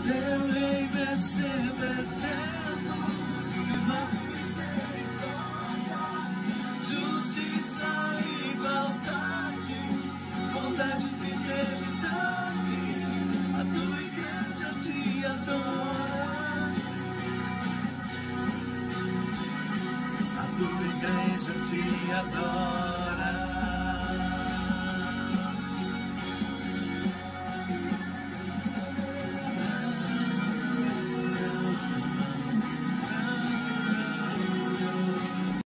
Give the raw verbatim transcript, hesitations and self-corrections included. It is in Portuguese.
Teu reino é sempre eterno, viva misericórdia, justiça e igualdade, bondade e fidelidade. A tua igreja te adora, a tua igreja te adora.